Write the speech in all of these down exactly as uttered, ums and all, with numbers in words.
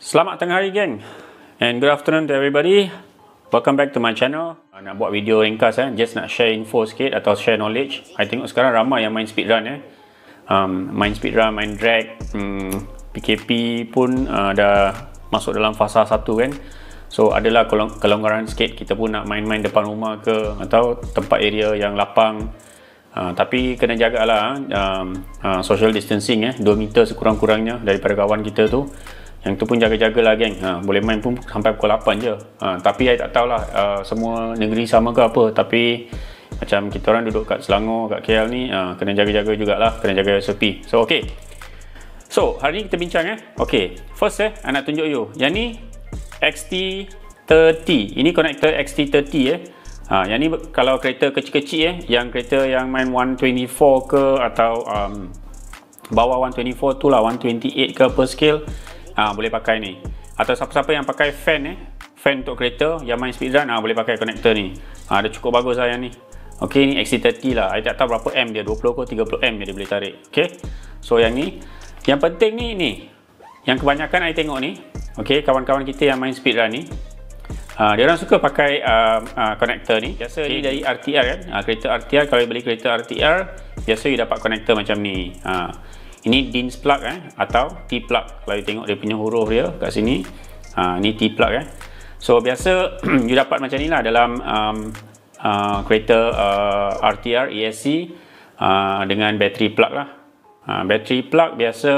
Selamat tengah hari geng, and good afternoon to everybody. Welcome back to my channel. Nak buat video ringkas eh, just nak share info sikit atau share knowledge. I tengok sekarang ramai yang main speedrun eh. Um, main speedrun, main drag, um, P K P pun uh, dah masuk dalam fasa satu kan. So adalah kelonggaran sikit, kita pun nak main-main depan rumah ke atau tempat area yang lapang. Uh, tapi kena jagalah um, uh, social distancing eh, dua meter sekurang-kurangnya daripada kawan kita tu. Yang tu pun jaga-jagalah geng. Ha, boleh main pun sampai pukul lapan je. Ha, tapi saya tak tahulah uh, semua negeri sama ke apa. Tapi macam kita orang duduk kat Selangor, kat K L ni, uh, kena jaga-jaga jugalah, kena jaga S O P. So okay. So hari ni kita bincang eh. Okay. First eh, saya nak tunjuk you. Yang ni X T thirty. Ini konektor X T thirty eh. Ha, yang ni kalau kereta kecil-kecil eh, yang kereta yang main one twenty-four ke atau um, bawah one twenty-four tu lah, one twenty-eight ke per scale. Ha, boleh pakai ni. Atau siapa-siapa yang pakai fan eh, fan untuk kereta yang main speedrun, ha, boleh pakai konektor ni. Ha, dia cukup bagus lah yang ni. Ok, ni X T thirty lah. I tak tahu berapa M dia, dua puluh ke tiga puluh M dia boleh tarik. Ok, so yang ni. Yang penting ni, ni. Yang kebanyakan I tengok ni, ok, kawan-kawan kita yang main speedrun ni, ha, dia orang suka pakai uh, uh, konektor ni. Biasa okay. Ni dari R T R kan. Ha, kereta R T R, kalau beli kereta R T R, biasa you dapat konektor macam ni. Ha. Ini D I N S plug eh, atau T plug. Kalau you tengok dia punya huruf dia kat sini, ha, ni T plug eh. So biasa you dapat macam ni lah dalam um, uh, kereta uh, R T R E S C uh, dengan battery plug lah. Ha, battery plug biasa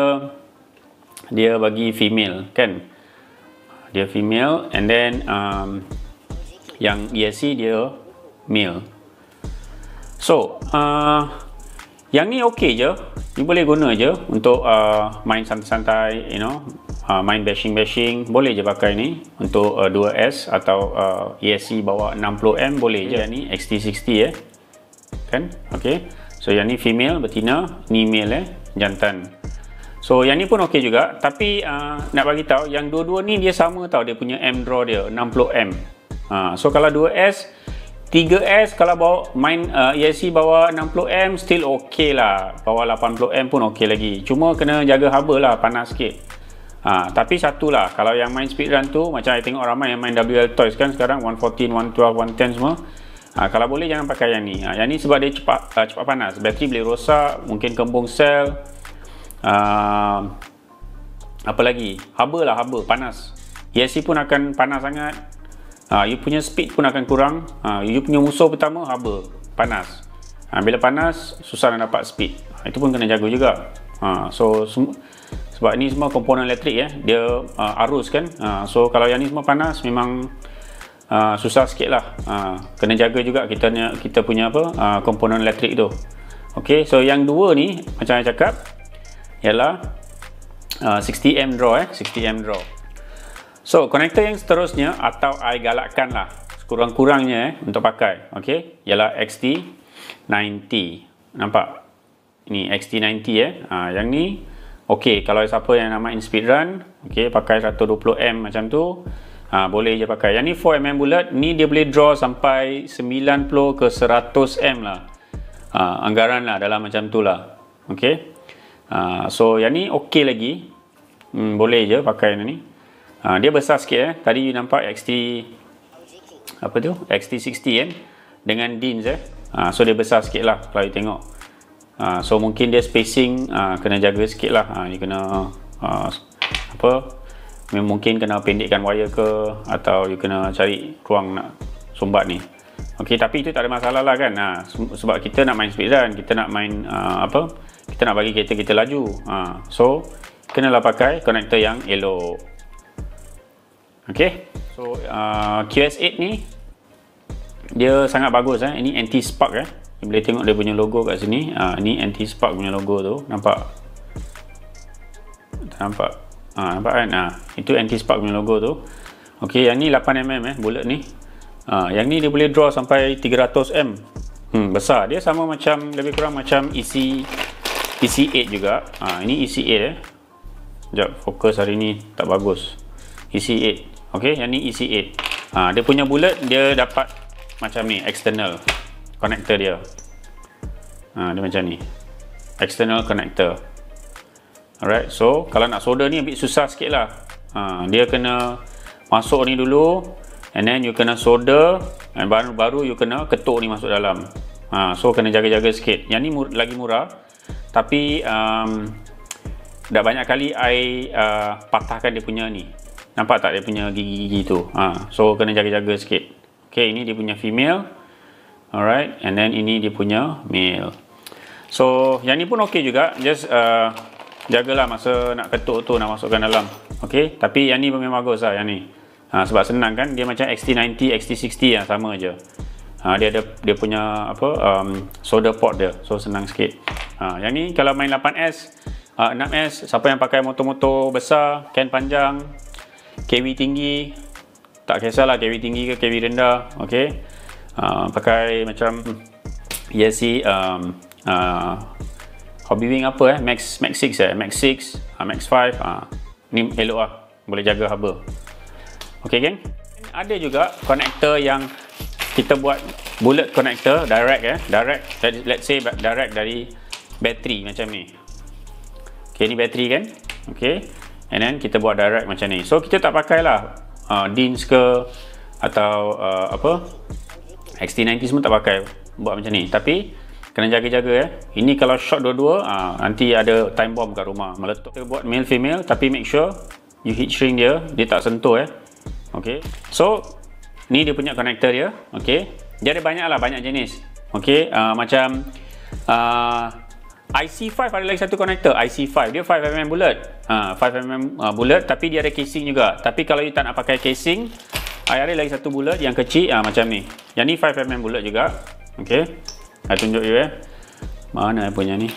dia bagi female kan, dia female, and then um, yang E S C dia male. So uh, yang ni okey je. You boleh guna je untuk uh, main santai-santai, you know, uh, main bashing-bashing, boleh je pakai ni untuk uh, dua S atau uh, E S C bawah enam puluh M boleh je. Yang ni X T sixty eh, kan? Okay. So yang ni female, betina, ni male eh, jantan. So yang ni pun okey juga, tapi uh, nak bagi tahu yang dua-dua ni dia sama tau, dia punya M draw dia enam puluh M. Uh, so kalau dua S, tiga S kalau bawa main uh, E S C bawah enam puluh M still ok lah, bawah lapan puluh M pun ok lagi, cuma kena jaga haba lah, panas sikit. Ha, tapi satu lah, kalau yang main speedrun tu, macam saya tengok ramai yang main W L Toys kan sekarang, one fourteen, one twelve, one ten semua. Ha, kalau boleh jangan pakai yang ni. Ha, yang ni sebab dia cepat uh, cepat panas, bateri boleh rosak, mungkin kembung sel, uh, apa lagi, haba lah, haba, panas. E S C pun akan panas sangat. Ha, you punya speed pun akan kurang. Ha, you punya musuh pertama haba, panas. Ha, bila panas susah nak dapat speed. Ha, itu pun kena jaga juga. Ha, so sebab ni semua komponen elektrik ya, dia uh, arus kan. Ha, so kalau yang ni semua panas memang uh, susah sikit lah. Ha, kena jaga juga kita kita punya apa uh, komponen elektrik tu. Okay, so yang dua ni macam saya cakap ialah uh, sixty M draw eh, sixty M draw. So, konektor yang seterusnya atau I galakkan lah sekurang-kurangnya eh, untuk pakai, ok, ialah X T ninety. Nampak? Ini X T ninety eh. Ha, yang ni, ok, kalau siapa yang nak main speedrun, ok, pakai seratus dua puluh M macam tu, ha, boleh je pakai. Yang ni four millimeter bullet, ni dia boleh draw sampai sembilan puluh ke seratus M lah. Ha, anggaran lah dalam macam tu lah. Ok. Ha, so, yang ni ok lagi. Hmm, boleh je pakai yang ni. Ha, dia besar sikit eh. Tadi you nampak X T apa tu? X T sixty kan dengan D I N S eh. Ha, so dia besar sikit lah kalau you tengok. Ha, so mungkin dia spacing ha, kena jaga sikit lah. Ha, you kena ha, apa? Mungkin kena pendekkan wire ke, atau you kena cari ruang nak sumbat ni. Okey, tapi itu tak ada masalah lah kan. Ha, sebab kita nak main speedrun, kita nak main uh, apa? Kita nak bagi kereta kita laju. Ha, so kenalah pakai konektor yang elok. Ok, so uh, Q S eight ni dia sangat bagus eh. Ini anti-spark eh. You boleh tengok dia punya logo kat sini. Uh, ini anti-spark punya logo tu. Nampak? Nampak? Uh, nampak kan? Uh, itu anti-spark punya logo tu. Ok, yang ni lapan millimeter eh, bullet ni. Uh, yang ni dia boleh draw sampai tiga ratus M. Hmm, besar. Dia sama macam, lebih kurang macam E C E C eight juga. Uh, ini E C eight eh. Sekejap, fokus hari ni tak bagus. E C eight. Ok, yang ni E C eight. Ha, dia punya bullet dia dapat macam ni, external connector dia. Ha, dia macam ni, external connector. Alright, so kalau nak solder ni a bit susah sikit lah. ha, dia kena masuk ni dulu, and then you kena solder, and baru baru you kena ketuk ni masuk dalam. Ha, so kena jaga-jaga sikit. Yang ni mur lagi murah, tapi um, dah banyak kali I uh, patahkan dia punya ni. Nampak tak dia punya gigi-gigi tu? Ha, so kena jaga-jaga sikit. Okay, ini dia punya female. Alright, and then ini dia punya male. So yang ni pun okey juga, just uh, jagalah masa nak ketuk tu, nak masukkan dalam. Okey, tapi yang ni memang bagus lah yang ni. Ha, sebab senang kan, dia macam X T sembilan puluh, X T enam puluh yang sama je. Ha, dia ada dia punya apa um, solder port dia, so senang sikit. Ha, yang ni kalau main lapan S, uh, enam S, siapa yang pakai motor-motor besar, can panjang, K W tinggi, tak kisahlah K W tinggi ke K W rendah, okey. Uh, pakai macam E S C um, Uh, Hobby Wing apa eh Max Max six eh Max six, uh, Max five, uh, ni elok lah, boleh jaga haba. Ok geng, ada juga konektor yang kita buat bullet connector direct eh direct, let's say direct dari bateri macam ni. Ok, ni bateri kan, ok, and then kita buat direct macam ni. So kita tak pakai lah uh, D I N S ke atau uh, apa X T sembilan puluh semua tak pakai buat macam ni, tapi kena jaga-jaga eh. Ini kalau short dua-dua, ah, nanti ada time bomb kat rumah, meletup. Kita buat male female, tapi make sure you heat shrink dia, dia tak sentuh eh. Okay, so ni dia punya connector dia. Okay, dia ada banyak lah, banyak jenis. Okay, uh, macam uh, I C five ada lagi satu connector, I C five, dia five millimeter bullet, uh, five millimeter uh, bullet, tapi dia ada casing juga. Tapi kalau you tak nak pakai casing, I ada lagi satu bullet yang kecil, uh, macam ni. Yang ni five millimeter bullet juga. Okay, saya tunjuk you eh. Mana punya ni.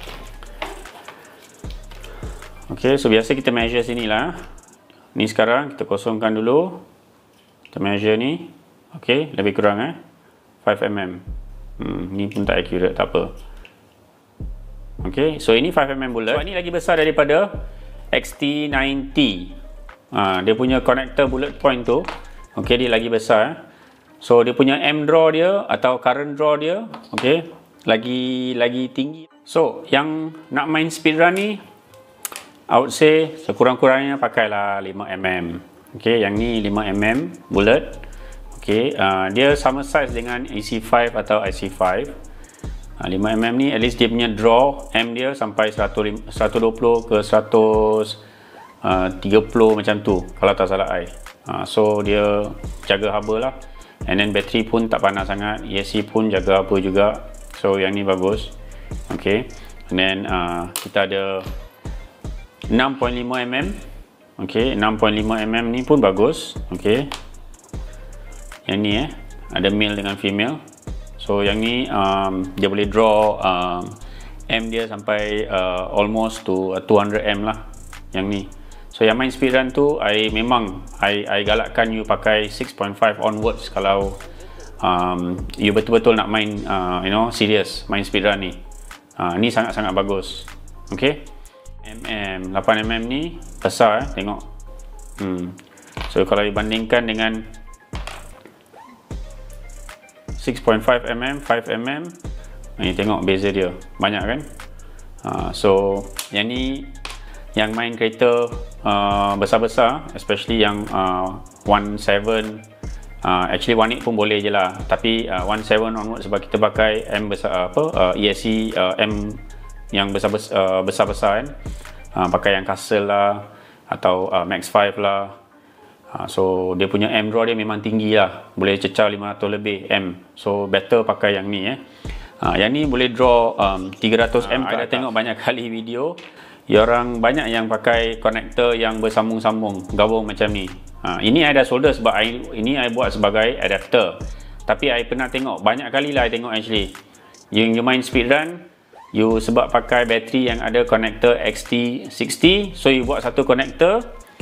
Ok, so biasa kita measure sini lah. Ni sekarang kita kosongkan dulu. Kita measure ni. Ok, lebih kurang eh five millimeter. Hmm, ni pun tak accurate, tak apa. Ok, so ini five millimeter bullet. So ini lagi besar daripada X T sembilan puluh. ha, Dia punya connector bullet point tu, ok, dia lagi besar eh. So dia punya M draw dia atau current draw dia, okey, lagi lagi tinggi. So yang nak main speedrun ni, I would say sekurang-kurangnya pakailah lima millimeter. Okey, yang ni lima millimeter bullet. Okey, uh, dia sama size dengan A C five atau I C five. Uh, lima millimeter ni at least dia punya draw M dia sampai seratus dua puluh ke seratus tiga puluh macam tu kalau tak salah I. Uh, so dia jaga haba lah. And then bateri pun tak panas sangat, E S C pun jaga apa juga. So yang ni bagus. Okay, and then uh, kita ada enam koma lima millimeter. Okay, enam koma lima millimeter ni pun bagus. Okay, yang ni eh ada male dengan female. So yang ni um, dia boleh draw um, M dia sampai uh, almost to uh, two hundred millimeter lah yang ni. So yang main speedrun tu, I memang I, I galakkan you pakai six point five onwards kalau um, you betul-betul nak main uh, you know, serious main speedrun ni. uh, Ni sangat-sangat bagus. Okay, mm lapan millimeter ni besar eh, tengok. hmm. So kalau dibandingkan dengan six point five millimeter, five millimeter, ni tengok beza dia banyak kan. uh, So yang ni yang main kereta uh, besar-besar, especially yang uh, seventeen, uh, actually eighteen pun boleh je lah, tapi uh, seventeen onward sebab kita pakai M besar, uh, apa uh, E S C uh, M yang besar-besar uh, besar-besar kan. Uh, pakai yang Castle lah atau uh, Max five lah. uh, So dia punya M draw dia memang tinggi lah, boleh cecah lima ratus lebih M. So better pakai yang ni eh. uh, Yang ni boleh draw um, tiga ratus millimeter. uh, I dah tengok banyak kali video, ya orang banyak yang pakai konektor yang bersambung-sambung, gabung macam ni. Ha, ini I dah solder sebab I, ini I buat sebagai adapter. Tapi I pernah tengok, banyak kali lah I tengok actually. You, you main speedrun, you sebab pakai bateri yang ada konektor X T sixty, so you buat satu konektor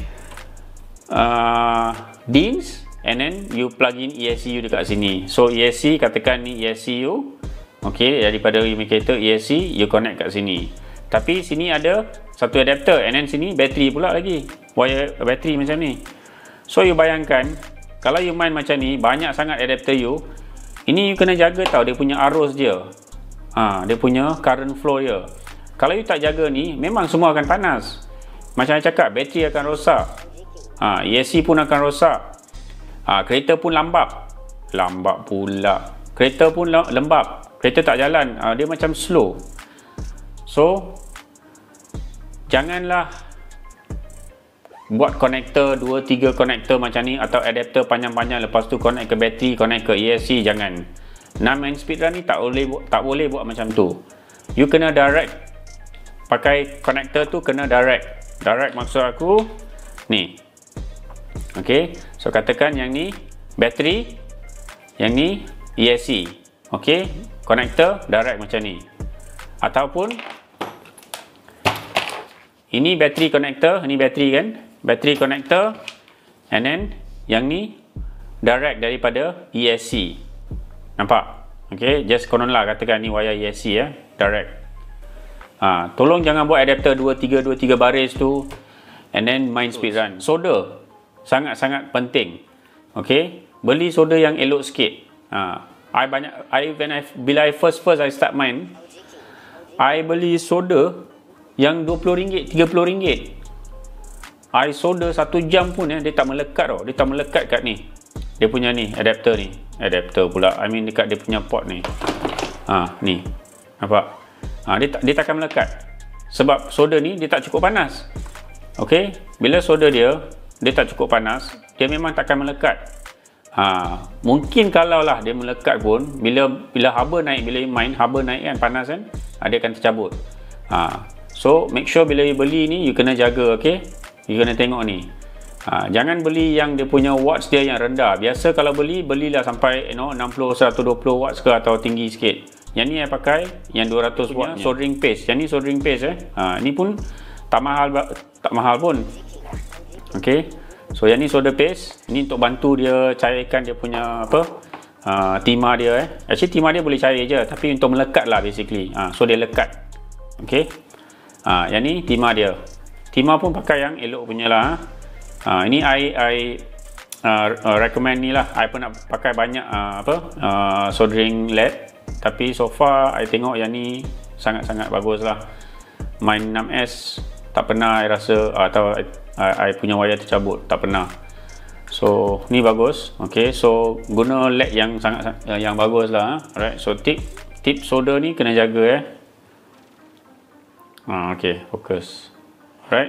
uh, D I N S, and then you plug in E S C U dekat sini. So E S C, katakan ni E S C U, ok, daripada indicator E S C, you connect kat sini. Tapi sini ada satu adapter, and then sini bateri pula lagi, wire bateri macam ni. So you bayangkan kalau you main macam ni, banyak sangat adapter you. Ini you kena jaga tau dia punya arus dia, ha, dia punya current flow dia. Kalau you tak jaga ni, memang semua akan panas. Macam saya cakap, bateri akan rosak. ha, E S C pun akan rosak. ha, Kereta pun lambat. Lambat pula. Kereta pun lembab. Kereta tak jalan, ha, dia macam slow. So janganlah buat konektor dua tiga konektor macam ni, atau adapter panjang-panjang lepas tu connect ke bateri, connect ke E S C. Jangan. enam main speed run ni tak boleh tak boleh buat macam tu. You kena direct. Pakai konektor tu kena direct. Direct maksud aku ni. Okey, so katakan yang ni bateri, yang ni E S C. Okey, konektor direct macam ni. Ataupun ini bateri konektor, ini bateri kan, bateri konektor, and then yang ni direct daripada E S C. Nampak? Okey, just konon lah katakan ni wayar E S C ya, direct. Ha, tolong jangan buat adapter dua tiga dua tiga baris tu and then main speed run. Solder sangat-sangat penting. Okey, beli solder yang elok sikit. Ha, I banyak I when I bila I first first I start main, I beli solder yang dua puluh ringgit, tiga puluh ringgit. I solder satu jam pun ya, dia tak melekat tau. Dia tak melekat kat ni. Dia punya ni adapter ni. Adapter pula. I mean dekat dia punya port ni. Ha, ni. Nampak? Ha, dia, tak, dia takkan melekat sebab solder ni dia tak cukup panas. Ok, bila solder dia dia tak cukup panas, dia memang takkan melekat. Ha, mungkin kalau lah dia melekat pun, bila bila haba naik, bila main haba naik kan, panas kan, ha, dia akan tercabut. Ha, so make sure bila you beli ni you kena jaga. Ok, you kena tengok ni. Ha, jangan beli yang dia punya watts dia yang rendah. Biasa kalau beli, belilah sampai you know, enam puluh seratus dua puluh watts ke atau tinggi sikit. Yang ni saya pakai yang dua ratus watt soldering paste. Yang ni soldering paste eh. Ha, ni pun tak mahal tak mahal pun. Okey. So yang ni solder paste, ni untuk bantu dia cairkan dia punya apa? Uh, timah dia eh. Actually timah dia boleh cair je, tapi untuk melekat lah basically. Ha, so dia lekat. Okey. Ha, yang ni timah dia. Timah pun pakai yang elok punya lah. Ha, ini I I uh, uh, recommend ni lah. I pun nak pakai banyak uh, apa? Uh, soldering lead. Tapi so far I tengok yang ni sangat-sangat bagus lah. Main enam S tak pernah I rasa atau I, I punya wayar tercabut, tak pernah. So ni bagus. Ok, so guna led yang sangat yang bagus lah. Alright, so tip tip solder ni kena jaga eh. ha, Ok, fokus. Alright,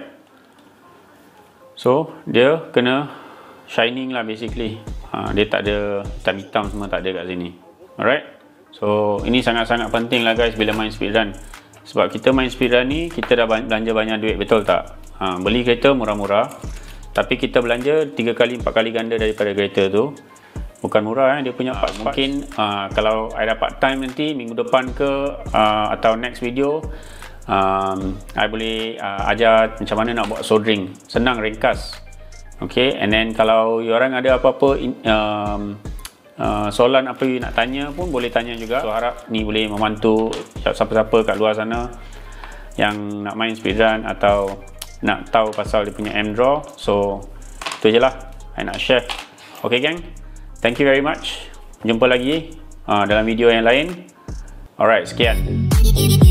so dia kena shining lah basically. ha, Dia tak ada hitam-hitam semua, tak ada kat sini. Alright, so ini sangat-sangat penting lah guys bila main speedrun. Sebab kita main speedrun ni, kita dah belanja banyak duit, betul tak? Ha, beli kereta murah-murah, tapi kita belanja tiga kali empat kali ganda daripada kereta tu. Bukan murah eh, dia punya part. Mungkin uh, kalau I dapat time nanti minggu depan ke uh, atau next video, um, I boleh uh, ajar macam mana nak buat soldering. Senang, ringkas. Okay, and then kalau orang ada apa-apa um, Uh, soalan apa you nak tanya pun boleh tanya juga. So harap ni boleh membantu siapa-siapa kat luar sana yang nak main speedrun atau nak tahu pasal dia punya M-Draw. So itu je lah I nak share. Ok gang, thank you very much. Jumpa lagi uh, dalam video yang lain. Alright, sekian.